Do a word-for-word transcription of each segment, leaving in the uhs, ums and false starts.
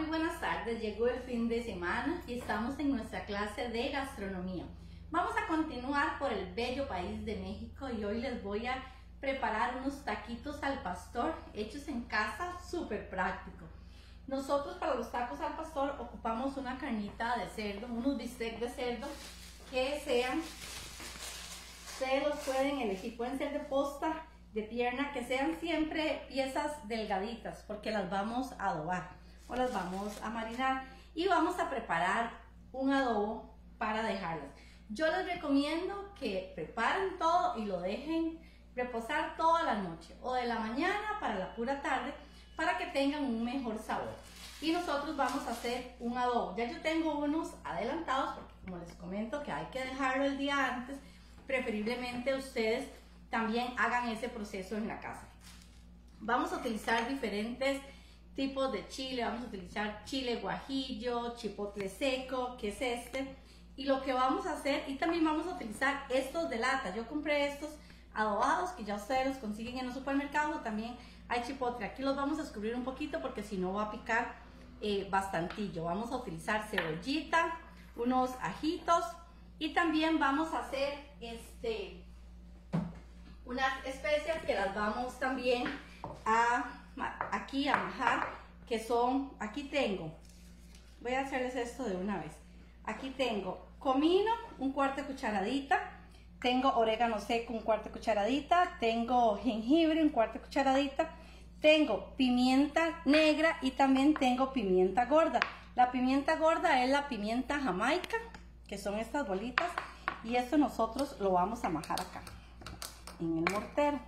buenas tardes, llegó el fin de semana y estamos en nuestra clase de gastronomía. Vamos a continuar por el bello país de México y hoy les voy a preparar unos taquitos al pastor hechos en casa, súper práctico. Nosotros para los tacos al pastor ocupamos una carnita de cerdo, unos bistecs de cerdo que sean, ustedes los pueden elegir, pueden ser de posta, de pierna, que sean siempre piezas delgaditas porque las vamos a adobar o las vamos a marinar y vamos a preparar un adobo para dejarlas. Yo les recomiendo que preparen todo y lo dejen reposar toda la noche o de la mañana para la pura tarde para que tengan un mejor sabor. Y nosotros vamos a hacer un adobo. Ya yo tengo unos adelantados porque como les comento que hay que dejarlo el día antes, preferiblemente ustedes también hagan ese proceso en la casa. Vamos a utilizar diferentes tipos de chile, vamos a utilizar chile guajillo, chipotle seco, que es este, y lo que vamos a hacer, y también vamos a utilizar estos de lata. Yo compré estos adobados que ya ustedes los consiguen en los supermercados, también hay chipotle. Aquí los vamos a descubrir un poquito porque si no va a picar eh, bastantillo. Vamos a utilizar cebollita, unos ajitos y también vamos a hacer este unas especias que las vamos también a aquí a majar, que son, aquí tengo, voy a hacerles esto de una vez. Aquí tengo comino, un cuarto de cucharadita, tengo orégano seco, un cuarto de cucharadita, tengo jengibre, un cuarto de cucharadita, tengo pimienta negra y también tengo pimienta gorda. La pimienta gorda es la pimienta jamaica, que son estas bolitas, y esto nosotros lo vamos a majar acá en el mortero.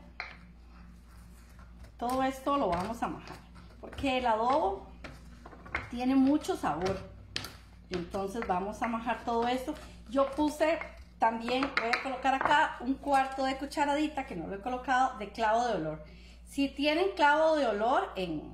Todo esto lo vamos a majar porque el adobo tiene mucho sabor, entonces vamos a majar todo esto. Yo puse también, voy a colocar acá un cuarto de cucharadita, que no lo he colocado, de clavo de olor. Si tienen clavo de olor en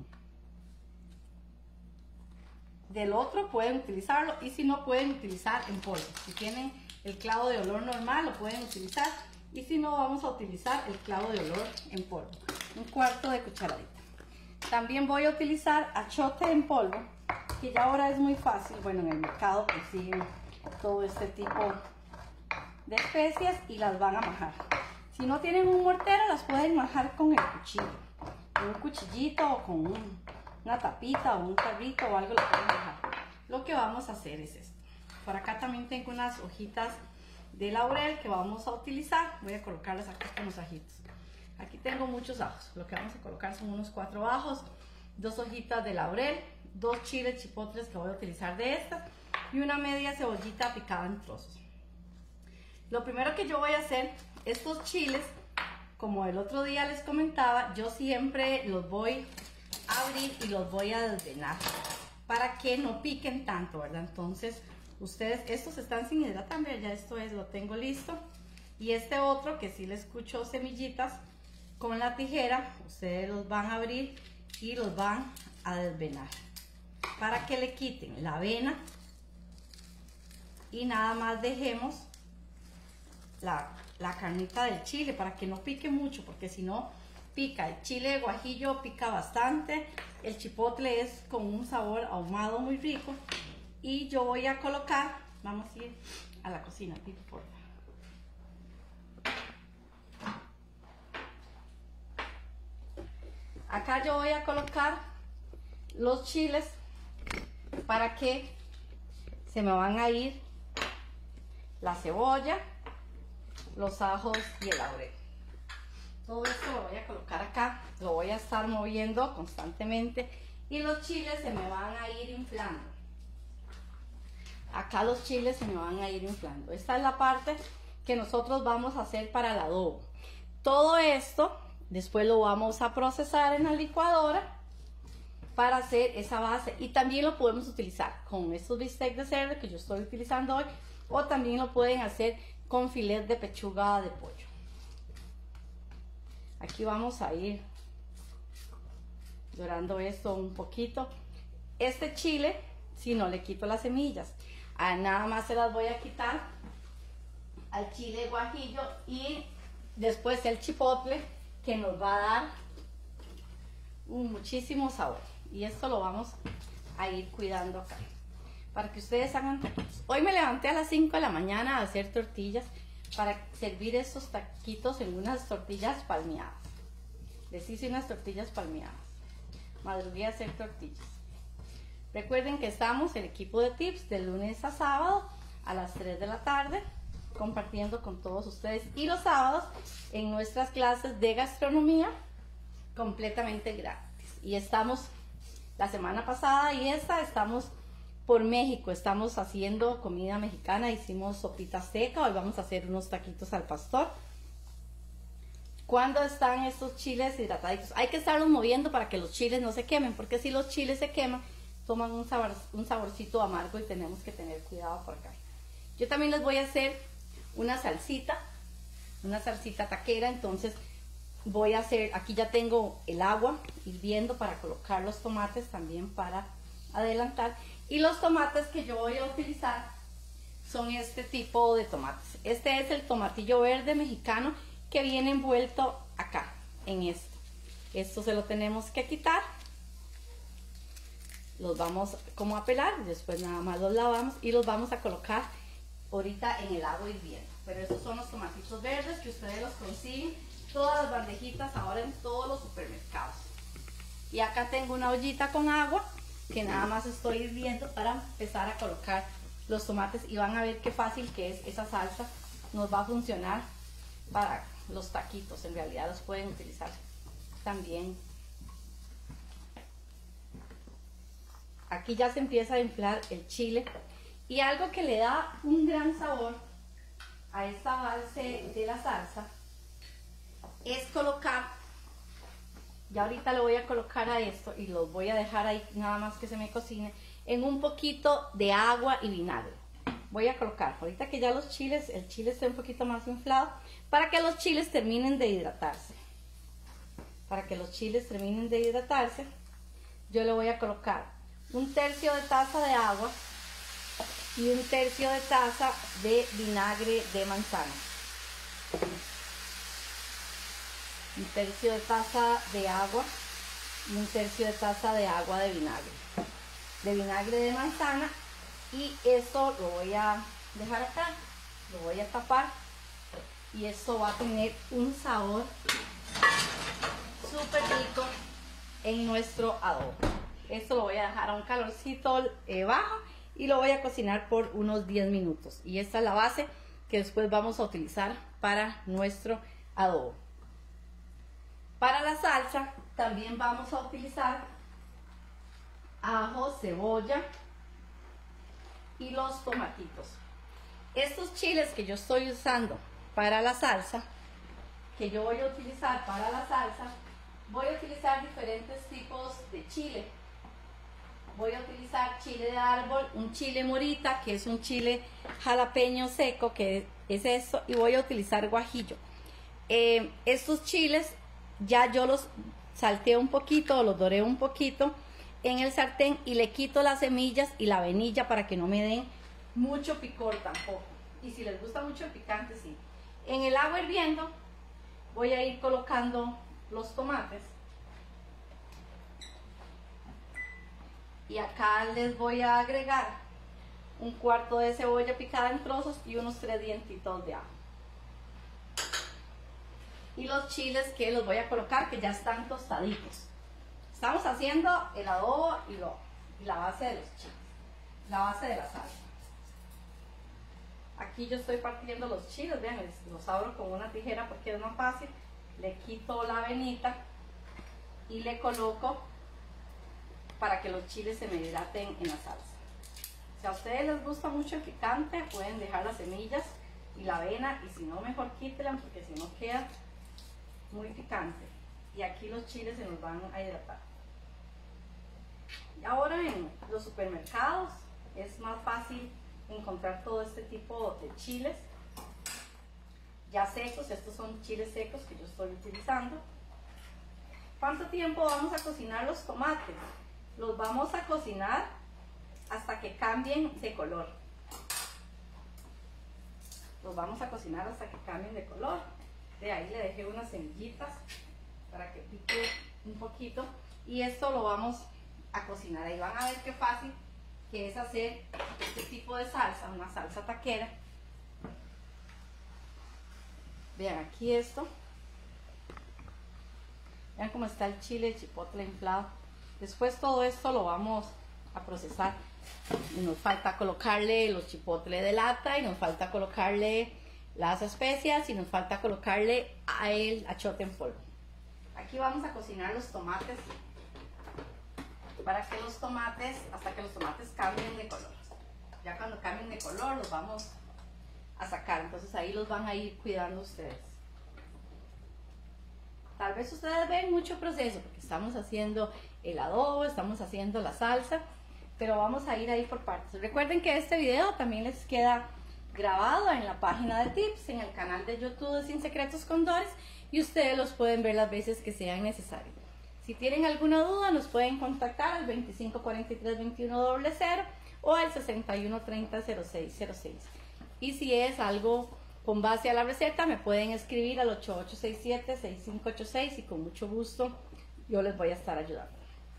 del otro pueden utilizarlo, y si no pueden utilizar en polvo. Si tienen el clavo de olor normal lo pueden utilizar, y si no vamos a utilizar el clavo de olor en polvo, un cuarto de cucharadita. También voy a utilizar achiote en polvo, que ya ahora es muy fácil, bueno, en el mercado consiguen todo este tipo de especias y las van a majar. Si no tienen un mortero, las pueden majar con el cuchillo, con un cuchillito o con un, una tapita o un tarrito o algo lo pueden majar. Lo que vamos a hacer es esto. Por acá también tengo unas hojitas de laurel que vamos a utilizar. Voy a colocarlas aquí con los ajitos. Aquí tengo muchos ajos. Lo que vamos a colocar son unos cuatro ajos, dos hojitas de laurel, dos chiles chipotles que voy a utilizar de estas y una media cebollita picada en trozos. Lo primero que yo voy a hacer, estos chiles, como el otro día les comentaba, yo siempre los voy a abrir y los voy a desvenar para que no piquen tanto, ¿verdad? Entonces ustedes, estos están sin hidratar, ya esto es, lo tengo listo. Y este otro que sí le escucho semillitas, con la tijera ustedes los van a abrir y los van a desvenar para que le quiten la avena y nada más dejemos la, la carnita del chile para que no pique mucho, porque si no pica. El chile de guajillo pica bastante, el chipotle es con un sabor ahumado muy rico. Y yo voy a colocar, vamos a ir a la cocina, Pipo, por favor. Acá yo voy a colocar los chiles para que se me van a ir la cebolla, los ajos y el laurel. Todo esto lo voy a colocar acá, lo voy a estar moviendo constantemente y los chiles se me van a ir inflando. Acá los chiles se me van a ir inflando. Esta es la parte que nosotros vamos a hacer para el adobo. Todo esto después lo vamos a procesar en la licuadora para hacer esa base, y también lo podemos utilizar con estos bistecs de cerdo que yo estoy utilizando hoy, o también lo pueden hacer con filet de pechuga de pollo. Aquí vamos a ir dorando esto un poquito. Este chile, si no le quito las semillas, ah, nada más se las voy a quitar al chile guajillo y después el chipotle, que nos va a dar un muchísimo sabor. Y esto lo vamos a ir cuidando acá, para que ustedes hagan taquitos. Hoy me levanté a las cinco de la mañana a hacer tortillas para servir estos taquitos en unas tortillas palmeadas. Les hice unas tortillas palmeadas. Madrugué a hacer tortillas. Recuerden que estamos el equipo de tips de lunes a sábado a las tres de la tarde compartiendo con todos ustedes, y los sábados en nuestras clases de gastronomía completamente gratis. Y estamos la semana pasada y esta estamos por México, estamos haciendo comida mexicana, hicimos sopita seca, hoy vamos a hacer unos taquitos al pastor. ¿Cuándo están estos chiles hidrataditos? Hay que estarlos moviendo para que los chiles no se quemen, porque si los chiles se queman, toman un, sabor, un saborcito amargo y tenemos que tener cuidado por acá. Yo también les voy a hacer una salsita, una salsita taquera, entonces voy a hacer, aquí ya tengo el agua hirviendo para colocar los tomates también para adelantar. Y los tomates que yo voy a utilizar son este tipo de tomates. Este es el tomatillo verde mexicano que viene envuelto acá, en esto. Esto se lo tenemos que quitar. Los vamos como a pelar, después nada más los lavamos y los vamos a colocar ahorita en el agua hirviendo. Pero estos son los tomatitos verdes que ustedes los consiguen, todas las bandejitas ahora en todos los supermercados. Y acá tengo una ollita con agua que nada más estoy hirviendo para empezar a colocar los tomates, y van a ver qué fácil que es esa salsa. Nos va a funcionar para los taquitos, en realidad los pueden utilizar también. Aquí ya se empieza a inflar el chile, y algo que le da un gran sabor a esta base de la salsa es colocar, ya ahorita le voy a colocar a esto y los voy a dejar ahí nada más que se me cocine, en un poquito de agua y vinagre. Voy a colocar, ahorita que ya los chiles, el chile esté un poquito más inflado, para que los chiles terminen de hidratarse. Para que los chiles terminen de hidratarse, yo le voy a colocar un tercio de taza de agua y un tercio de taza de vinagre de manzana. Un tercio de taza de agua y un tercio de taza de agua de vinagre. De vinagre de manzana, y esto lo voy a dejar acá, lo voy a tapar, y esto va a tener un sabor súper rico en nuestro adobo. Esto lo voy a dejar a un calorcito eh, bajo y lo voy a cocinar por unos diez minutos. Y esta es la base que después vamos a utilizar para nuestro adobo. Para la salsa también vamos a utilizar ajo, cebolla y los tomatitos. Estos chiles que yo estoy usando para la salsa, que yo voy a utilizar para la salsa, voy a utilizar diferentes tipos de chile. Voy a utilizar chile de árbol, un chile morita, que es un chile jalapeño seco, que es esto, y voy a utilizar guajillo. Eh, estos chiles ya yo los salteé un poquito, o los doré un poquito en el sartén, y le quito las semillas y la vainilla para que no me den mucho picor tampoco. Y si les gusta mucho el picante, sí. En el agua hirviendo voy a ir colocando los tomates. Y acá les voy a agregar un cuarto de cebolla picada en trozos y unos tres dientitos de ajo. Y los chiles que los voy a colocar, que ya están tostaditos. Estamos haciendo el adobo y, lo, y la base de los chiles, la base de la salsa. Aquí yo estoy partiendo los chiles, vean, los abro con una tijera porque es más fácil. Le quito la venita y le coloco para que los chiles se me hidraten en la salsa. Si a ustedes les gusta mucho el picante, pueden dejar las semillas y la avena, y si no, mejor quítenla porque si no queda muy picante. Y aquí los chiles se nos van a hidratar. Y ahora en los supermercados es más fácil encontrar todo este tipo de chiles ya secos. Estos son chiles secos que yo estoy utilizando. ¿Cuánto tiempo vamos a cocinar los tomates? Los vamos a cocinar hasta que cambien de color. Los vamos a cocinar hasta que cambien de color. De ahí le dejé unas semillitas para que pique un poquito. Y esto lo vamos a cocinar. Ahí van a ver qué fácil que es hacer este tipo de salsa, una salsa taquera. Vean aquí esto. Vean cómo está el chile, el chipotle inflado. Después todo esto lo vamos a procesar. Y nos falta colocarle los chipotles de lata y nos falta colocarle las especias y nos falta colocarle a el achote en polvo. Aquí vamos a cocinar los tomates para que los tomates, hasta que los tomates cambien de color. Ya cuando cambien de color los vamos a sacar, entonces ahí los van a ir cuidando ustedes. Tal vez ustedes ven mucho proceso porque estamos haciendo el adobo, estamos haciendo la salsa, pero vamos a ir ahí por partes. Recuerden que este video también les queda grabado en la página de tips, en el canal de YouTube de Sin Secretos con Doris, y ustedes los pueden ver las veces que sean necesarios. Si tienen alguna duda nos pueden contactar al veinticinco cuarenta y tres veintiuno cero cero o al sesenta y uno treinta cero seis cero seis. Y si es algo con base a la receta me pueden escribir al ocho ocho seis siete seis cinco ocho seis y con mucho gusto yo les voy a estar ayudando.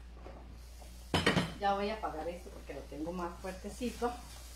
Ya voy a apagar esto porque lo tengo más fuertecito.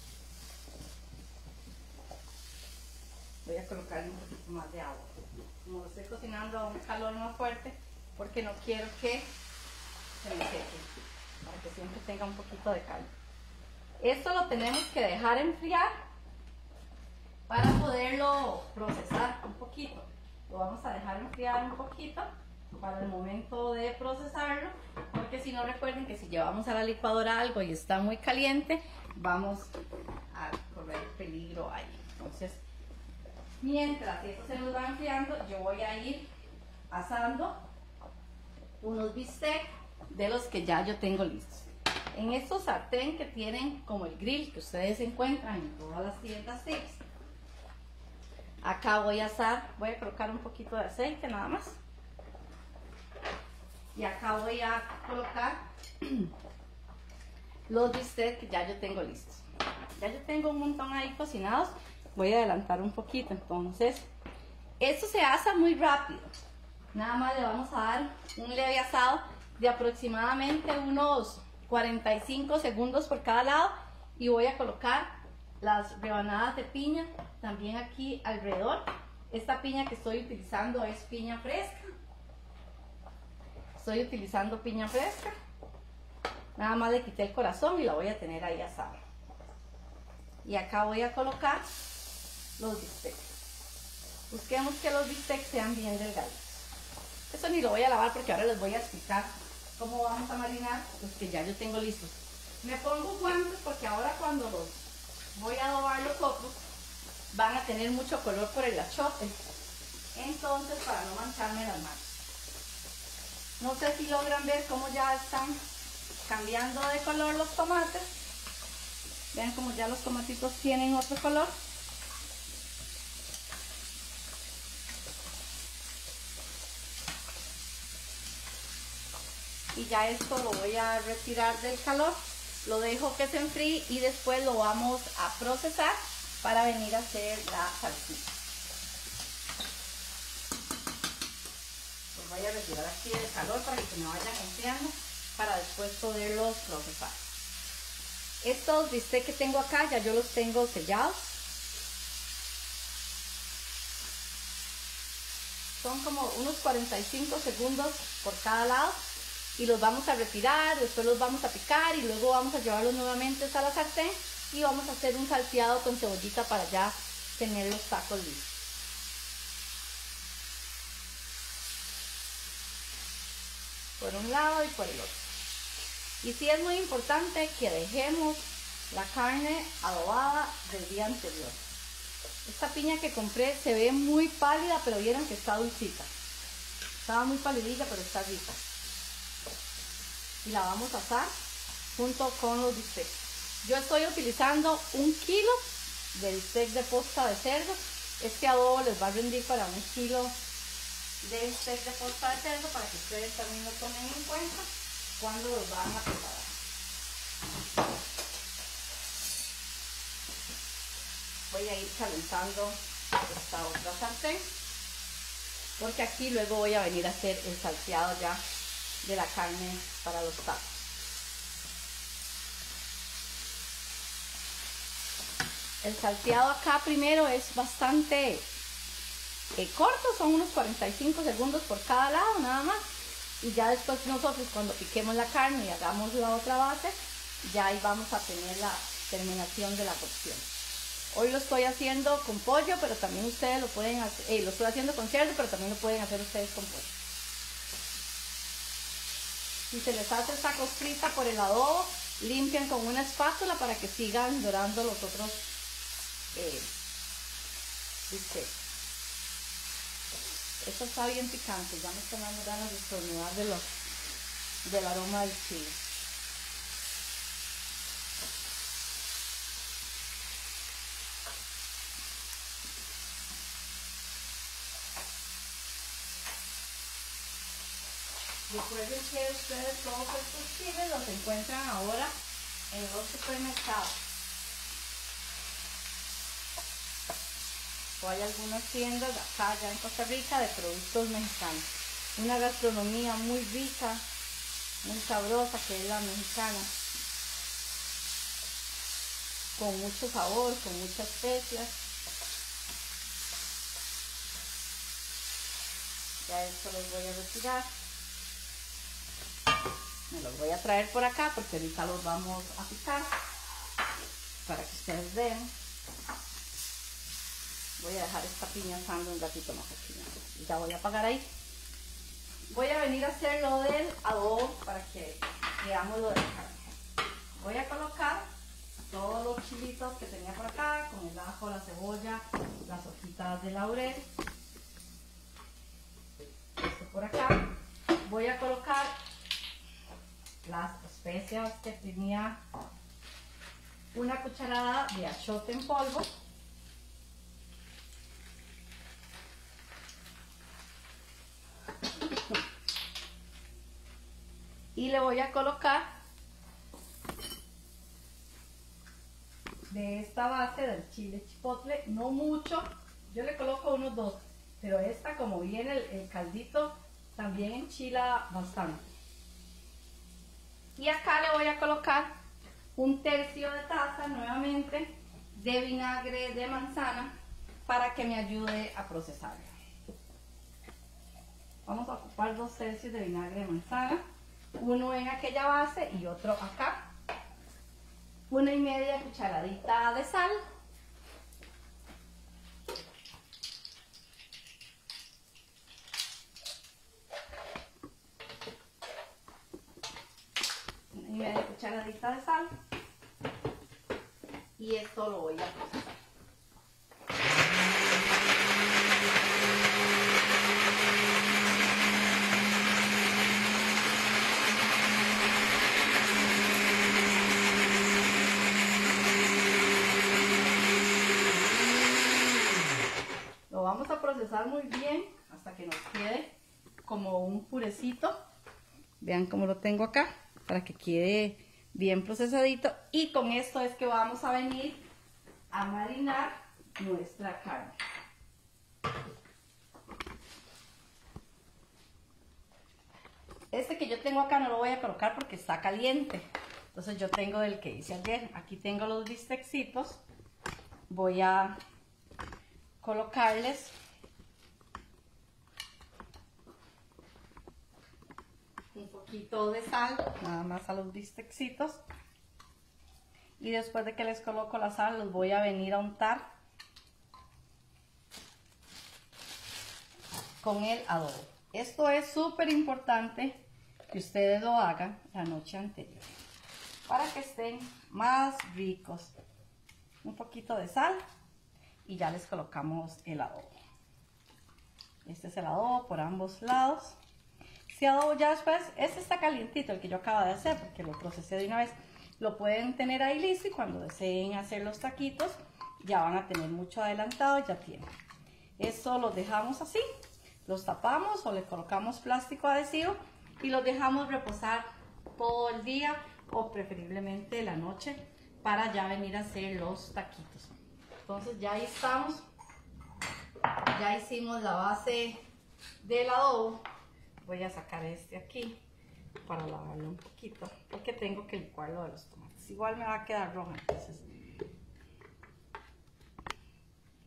Voy a colocarle un poquito más de agua. Como lo estoy cocinando a un calor más fuerte, porque no quiero que se me seque, para que siempre tenga un poquito de caldo. Esto lo tenemos que dejar enfriar para poderlo procesar un poquito. Lo vamos a dejar enfriar un poquito para el momento de procesarlo, porque si no, recuerden que si llevamos a la licuadora algo y está muy caliente, vamos a correr peligro ahí. Entonces, mientras esto se nos va enfriando, yo voy a ir asando unos bistecs de los que ya yo tengo listos. En estos sartén que tienen como el grill que ustedes encuentran en todas las tiendas tips, acá voy a asar, voy a colocar un poquito de aceite nada más. Y acá voy a colocar los bistecs que ya yo tengo listos. Ya yo tengo un montón ahí cocinados. Voy a adelantar un poquito, entonces esto se asa muy rápido. Nada más le vamos a dar un leve asado de aproximadamente unos cuarenta y cinco segundos por cada lado, y voy a colocar las rebanadas de piña también aquí alrededor. Esta piña que estoy utilizando es piña fresca. Estoy utilizando piña fresca. Nada más le quité el corazón y la voy a tener ahí asada. Y acá voy a colocar los bistecs. Busquemos que los bistecs sean bien delgados. Eso ni lo voy a lavar porque ahora les voy a explicar cómo vamos a marinar los que ya yo tengo listos. Me pongo guantes porque ahora cuando los voy a adobar los otros van a tener mucho color por el achote. Entonces, para no mancharme las manos. No sé si logran ver cómo ya están cambiando de color los tomates. Vean cómo ya los tomatitos tienen otro color. Y ya esto lo voy a retirar del calor. Lo dejo que se enfríe y después lo vamos a procesar para venir a hacer la salsita. Voy a retirar aquí el calor para que se me vayan enfriando para después poderlos procesar. Estos bistecs que tengo acá ya yo los tengo sellados. Son como unos cuarenta y cinco segundos por cada lado y los vamos a retirar, después los vamos a picar y luego vamos a llevarlos nuevamente a la sartén y vamos a hacer un salteado con cebollita para ya tener los tacos listos. Por un lado y por el otro. Y sí es muy importante que dejemos la carne adobada del día anterior. Esta piña que compré se ve muy pálida, pero vieron que está dulcita. Estaba muy palidita, pero está rica. Y la vamos a asar junto con los bistecs. Yo estoy utilizando un kilo de bistec de posta de cerdo. Este adobo les va a rendir para un kilo de bistec de posta de cerdo, para que ustedes también lo tomen en cuenta cuando los van a preparar. Voy a ir calentando esta otra sartén porque aquí luego voy a venir a hacer el salteado ya de la carne para los tacos. El salteado acá primero es bastante eh, corto, son unos cuarenta y cinco segundos por cada lado nada más. Y ya después nosotros cuando piquemos la carne y hagamos la otra base, ya ahí vamos a tener la terminación de la cocción. Hoy lo estoy haciendo con pollo, pero también ustedes lo pueden hacer, eh, lo estoy haciendo con cerdo, pero también lo pueden hacer ustedes con pollo. Si se les hace esta costrita por el adobo, limpian con una espátula para que sigan dorando los otros eh, bistecs. Esto está bien picante, ya me están dando ganas de estornudar de lo, del aroma del chile. Recuerden que ustedes todos estos chiles los encuentran ahora en los supermercados. O hay algunas tiendas acá ya en Costa Rica de productos mexicanos. Una gastronomía muy rica, muy sabrosa que es la mexicana. Con mucho sabor, con muchas especias. Ya esto los voy a retirar. Me los voy a traer por acá porque ahorita los vamos a picar para que ustedes vean. Voy a dejar esta piña asando un ratito más aquí. Y ya voy a apagar ahí. Voy a venir a hacer lo del adobo para que veamos lo de la carne. Voy a colocar todos los chilitos que tenía por acá, con el ajo, la cebolla, las hojitas de laurel. Esto por acá. Voy a colocar las especias que tenía, una cucharada de achiote en polvo, y le voy a colocar de esta base del chile chipotle, no mucho, yo le coloco unos dos, pero esta como viene el, el caldito también enchila bastante. Y acá le voy a colocar un tercio de taza nuevamente de vinagre de manzana para que me ayude a procesarlo. Vamos a ocupar dos tercios de vinagre de manzana, uno en aquella base y otro acá. Una y media cucharadita de sal. Una y media cucharadita de sal. Y esto lo voy a procesar. Lo vamos a procesar muy bien hasta que nos quede como un purecito. Vean cómo lo tengo acá para que quede bien procesadito. Y con esto es que vamos a venir a marinar nuestra carne. Este que yo tengo acá no lo voy a colocar porque está caliente. Entonces yo tengo del que hice ayer. Aquí tengo los bistecitos. Voy a colocarles un poquito de sal, nada más a los bistecitos. Y después de que les coloco la sal, los voy a venir a untar con el adobo. Esto es súper importante que ustedes lo hagan la noche anterior para que estén más ricos. Un poquito de sal y ya les colocamos el adobo. Este es el adobo por ambos lados. Este adobo ya después, este está calientito, el que yo acabo de hacer porque lo procesé de una vez. Lo pueden tener ahí listo y cuando deseen hacer los taquitos ya van a tener mucho adelantado, ya tienen. Eso los dejamos así, los tapamos o le colocamos plástico adhesivo y los dejamos reposar todo el día o preferiblemente la noche para ya venir a hacer los taquitos. Entonces ya ahí estamos, ya hicimos la base del adobo. Voy a sacar este aquí para lavarlo un poquito porque tengo que licuarlo de los tomates. Igual me va a quedar roja, entonces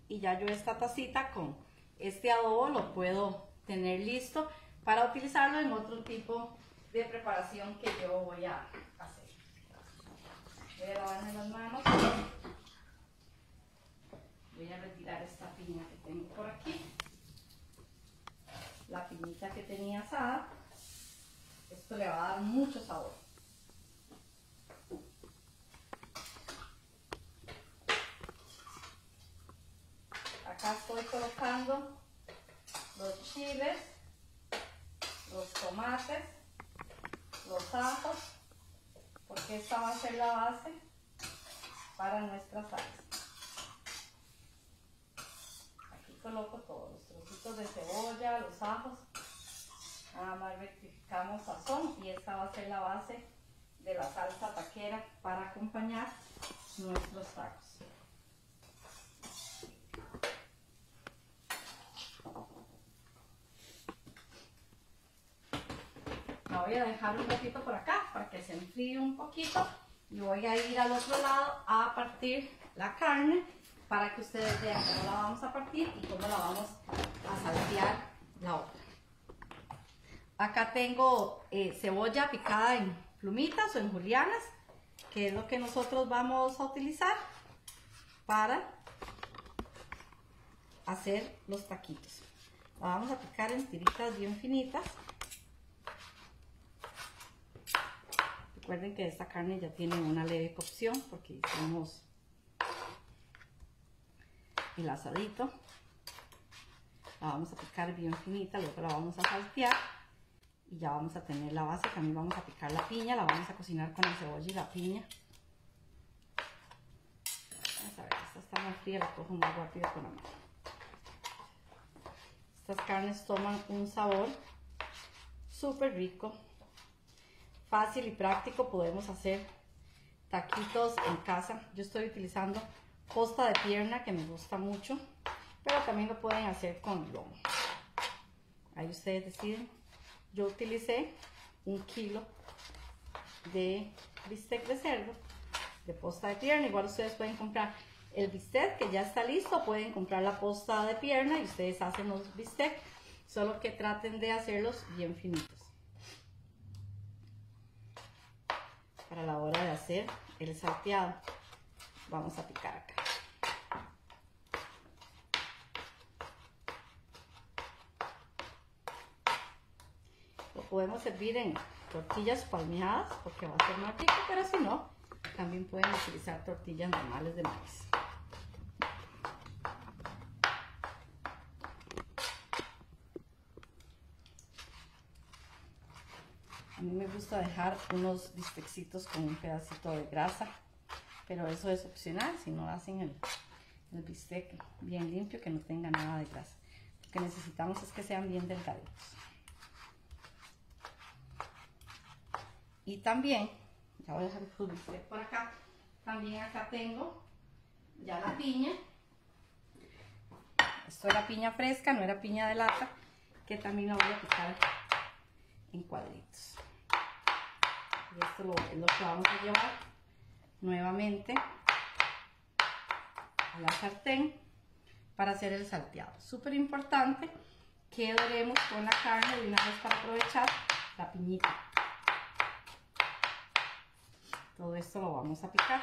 y ya yo esta tacita con este adobo lo puedo tener listo para utilizarlo en otro tipo de preparación que yo voy a hacer. Voy a lavarme las manos. Voy a retirar esta piña que tengo por aquí. La piñita que tenía asada. Esto le va a dar mucho sabor. Acá estoy colocando los chiles, los tomates, los ajos, porque esta va a ser la base para nuestra salsa. Aquí coloco todos los trocitos de cebolla, los ajos. Nada más rectificamos sazón y esta va a ser la base de la salsa taquera para acompañar nuestros tacos. La voy a dejar un poquito por acá para que se enfríe un poquito y voy a ir al otro lado a partir la carne para que ustedes vean cómo la vamos a partir y cómo la vamos a saltear la otra. Acá tengo eh, cebolla picada en plumitas o en julianas, que es lo que nosotros vamos a utilizar para hacer los taquitos. La vamos a picar en tiritas bien finitas. Recuerden que esta carne ya tiene una leve cocción porque hicimos el asadito. La vamos a picar bien finita, luego la vamos a saltear y ya vamos a tener la base. También vamos a picar la piña, la vamos a cocinar con el cebolla y la piña. Vamos a ver, esta está más fría, la cojo más rápido con la mano. Estas carnes toman un sabor súper rico. Fácil y práctico, podemos hacer taquitos en casa. Yo estoy utilizando posta de pierna que me gusta mucho, pero también lo pueden hacer con lomo. Ahí ustedes deciden. Yo utilicé un kilo de bistec de cerdo, de posta de pierna. Igual ustedes pueden comprar el bistec que ya está listo, pueden comprar la posta de pierna y ustedes hacen los bistec, solo que traten de hacerlos bien finitos para la hora de hacer el salteado. Vamos a picar acá. Lo podemos servir en tortillas palmeadas porque va a ser más rico, pero si no, también pueden utilizar tortillas normales de maíz. A mí me gusta dejar unos bistecitos con un pedacito de grasa, pero eso es opcional si no hacen el, el bistec bien limpio, que no tenga nada de grasa. Lo que necesitamos es que sean bien delgaditos. Y también, ya voy a dejar el bistec por acá, también acá tengo ya la piña. Esto era piña fresca, no era piña de lata, que también la voy a picar en cuadritos. Y esto lo, es lo que vamos a llevar nuevamente a la sartén para hacer el salteado. Súper importante que doremos con la carne de una vez para aprovechar la piñita. Todo esto lo vamos a picar.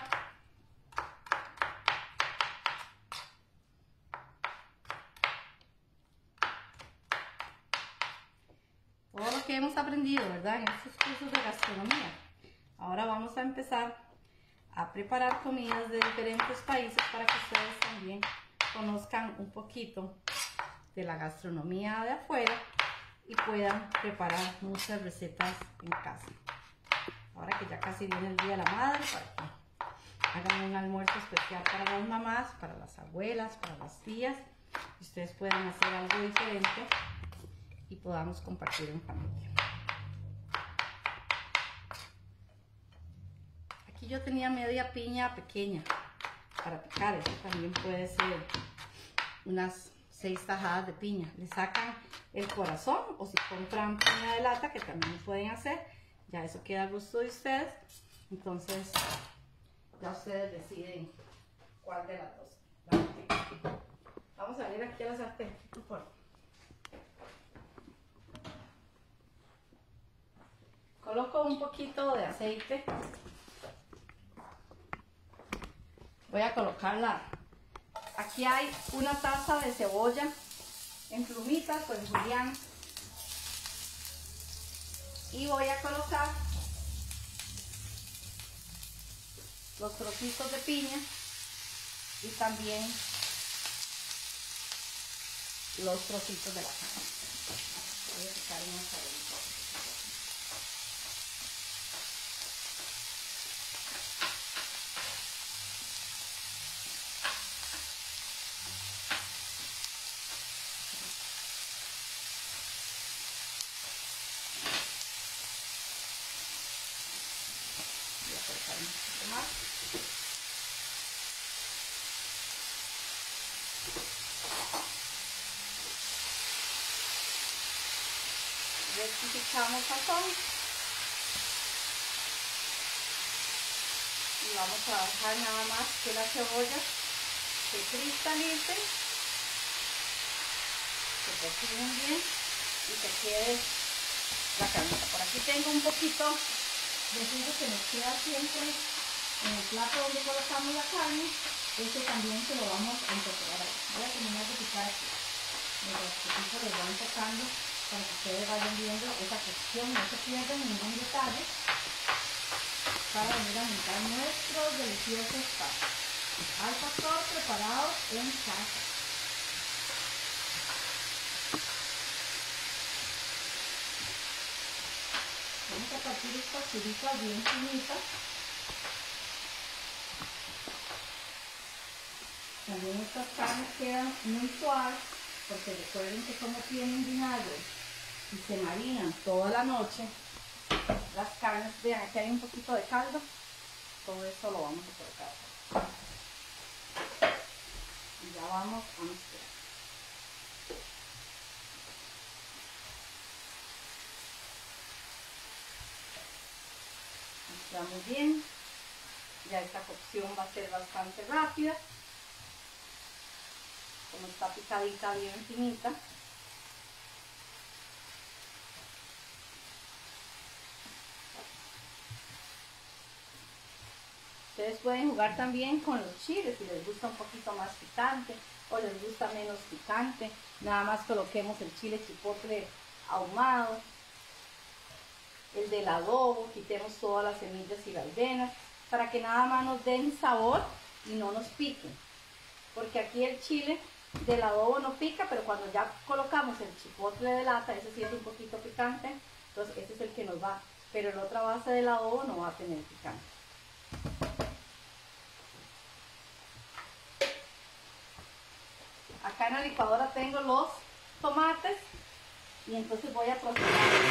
Todo lo que hemos aprendido, ¿verdad? En estos cursos de gastronomía. Ahora vamos a empezar a preparar comidas de diferentes países para que ustedes también conozcan un poquito de la gastronomía de afuera y puedan preparar muchas recetas en casa. Ahora que ya casi viene el Día de la Madre, para que hagan un almuerzo especial para las mamás, para las abuelas, para las tías, y ustedes puedan hacer algo diferente y podamos compartir en familia. Aquí yo tenía media piña pequeña para picar, eso también puede ser unas seis tajadas de piña. Le sacan el corazón o si compran piña de lata, que también lo pueden hacer, ya eso queda al gusto de ustedes. Entonces ya ustedes deciden cuál de las dos. Vamos a venir aquí a la sartén. Por... Coloco un poquito de aceite. Voy a colocarla. Aquí hay una taza de cebolla en plumitas, pues julián. Y voy a colocar los trocitos de piña y también los trocitos de la carne. Voy a picar una cebolla. Voy a colocar un poquito más. Rectificamos sazón y vamos a dejar nada más que la cebolla se cristalice, se cocinen bien y se quede la carnita. Por aquí tengo un poquito de jugo que nos queda siempre en el plato donde colocamos la carne. Este también se lo vamos a incorporar ahí. Voy a terminar de picar aquí. Mientras que pico les voy tocando para que ustedes vayan viendo esa cocción, no se pierdan ningún detalle para venir a montar nuestros deliciosos tacos al pastor preparados en casa. Vamos a partir estas tiritas bien finitas. También estas carnes quedan muy suaves porque recuerden que como tienen vinagre y se marinan toda la noche, las carnes, vean, aquí hay un poquito de caldo, todo esto lo vamos a colocar. Y ya vamos a mezclar. Mezclamos bien, ya esta cocción va a ser bastante rápida, como está picadita bien finita. Ustedes pueden jugar también con los chiles si les gusta un poquito más picante o les gusta menos picante. Nada más coloquemos el chile chipotle ahumado, el del adobo, quitemos todas las semillas y las venas para que nada más nos den sabor y no nos piquen. Porque aquí el chile del adobo no pica, pero cuando ya colocamos el chipotle de lata, ese sí es un poquito picante, entonces ese es el que nos va, pero la otra base del adobo no va a tener picante. Acá en la licuadora tengo los tomates y entonces voy a procesar.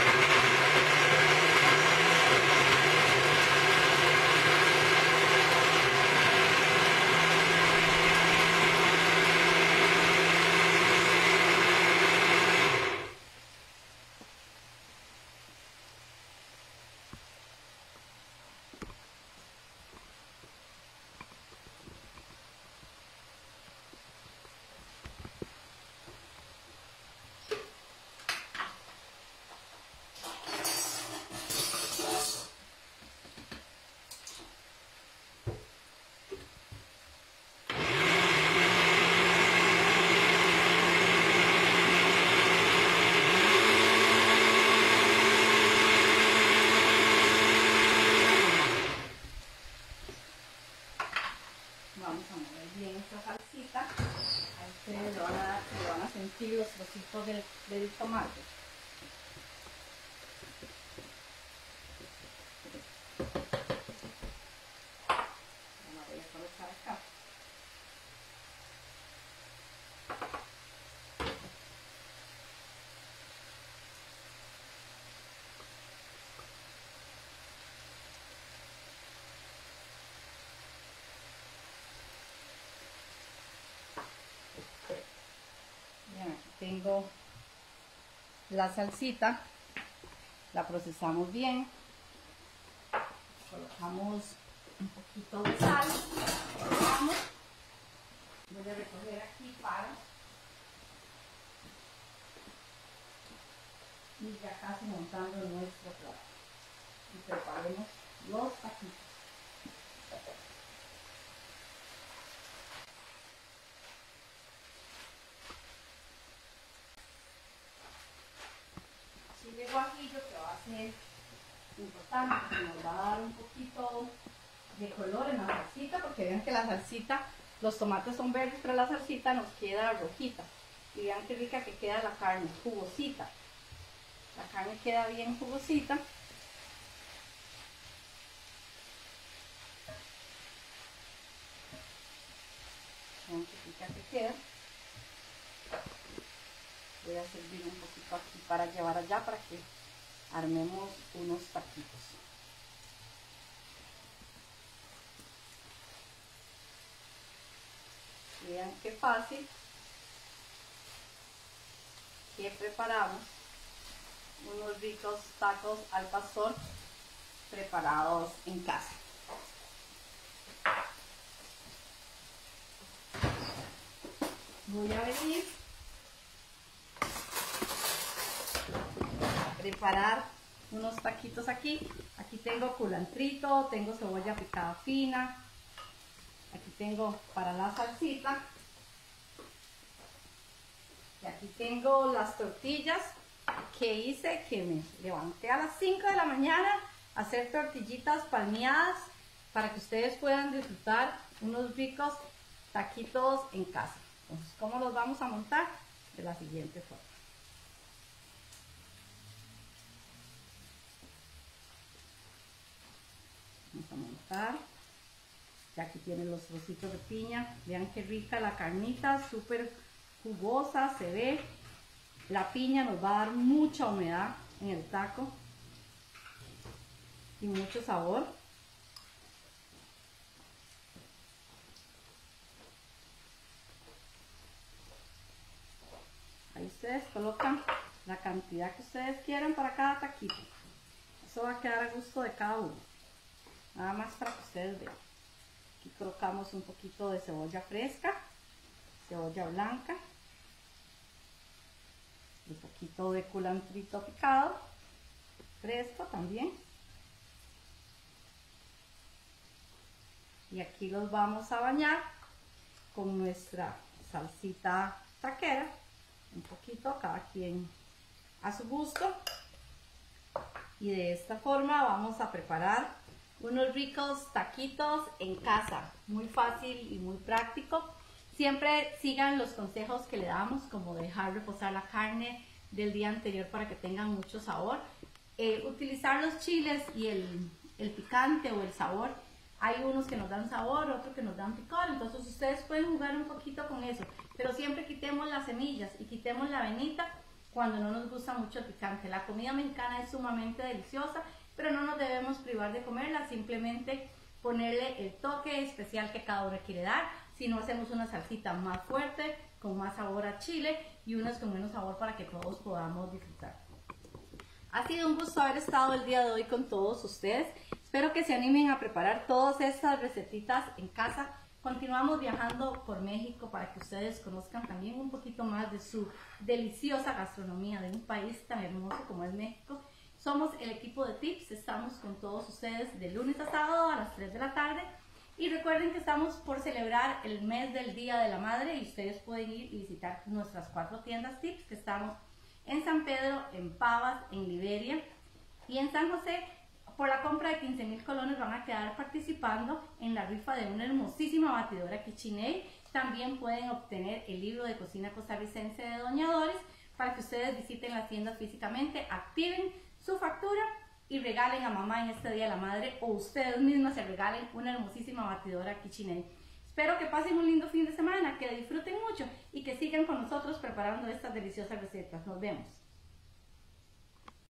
Vamos a mover bien esta salsita. Ahí ustedes lo van a, lo van a sentir los trocitos del, del tomate. Bueno, voy a colocar acá. Tengo la salsita, la procesamos bien, colocamos un poquito de sal, colocamos. Voy a recoger aquí para ir ya casi montando nuestro plato. Y preparemos los taquitos. Chile guajillo, que va a ser importante, que nos va a dar un poquito de color en la salsita, porque vean que la salsita, los tomates son verdes, pero la salsita nos queda rojita. Y vean qué rica que queda la carne, jugosita. La carne queda bien jugosita. Vean qué rica que queda. Voy a servir un poquito aquí para llevar allá, para que armemos unos taquitos. Vean qué fácil que preparamos unos ricos tacos al pastor preparados en casa. Voy a venir a preparar unos taquitos aquí. Aquí tengo culantrito, tengo cebolla picada fina. Aquí tengo para la salsita. Y aquí tengo las tortillas que hice, que me levanté a las cinco de la mañana a hacer tortillitas palmeadas para que ustedes puedan disfrutar unos ricos taquitos en casa. Entonces, ¿cómo los vamos a montar? De la siguiente forma. Vamos a montar. Ya aquí tienen los trocitos de piña. Vean qué rica la carnita, súper jugosa se ve. La piña nos va a dar mucha humedad en el taco y mucho sabor. Ahí ustedes colocan la cantidad que ustedes quieran para cada taquito. Eso va a quedar a gusto de cada uno. Nada más para que ustedes vean. Aquí colocamos un poquito de cebolla fresca, cebolla blanca, un poquito de culantrito picado, fresco también. Y aquí los vamos a bañar con nuestra salsita taquera, un poquito, cada quien a su gusto. Y de esta forma vamos a preparar unos ricos taquitos en casa, muy fácil y muy práctico. Siempre sigan los consejos que le damos, como dejar reposar la carne del día anterior para que tengan mucho sabor. Eh, utilizar los chiles y el, el picante o el sabor. Hay unos que nos dan sabor, otros que nos dan picor, entonces ustedes pueden jugar un poquito con eso. Pero siempre quitemos las semillas y quitemos la avenita cuando no nos gusta mucho el picante. La comida mexicana es sumamente deliciosa, pero no nos debemos privar de comerla, simplemente ponerle el toque especial que cada uno quiere dar. Si no, hacemos una salsita más fuerte, con más sabor a chile, y unas con menos sabor para que todos podamos disfrutar. Ha sido un gusto haber estado el día de hoy con todos ustedes. Espero que se animen a preparar todas estas recetitas en casa. Continuamos viajando por México para que ustedes conozcan también un poquito más de su deliciosa gastronomía de un país tan hermoso como es México. Somos el equipo de Tips, estamos con todos ustedes de lunes a sábado a las tres de la tarde. Y recuerden que estamos por celebrar el mes del Día de la Madre y ustedes pueden ir y visitar nuestras cuatro tiendas Tips, que estamos en San Pedro, en Pavas, en Liberia y en San José. Por la compra de quince mil colones van a quedar participando en la rifa de una hermosísima batidora KitchenAid. También pueden obtener el libro de cocina costarricense de Doña Doris para que ustedes visiten las tiendas físicamente, activen su factura y regalen a mamá en este Día de la Madre, o ustedes mismas se regalen una hermosísima batidora KitchenAid. Espero que pasen un lindo fin de semana, que disfruten mucho y que sigan con nosotros preparando estas deliciosas recetas. Nos vemos.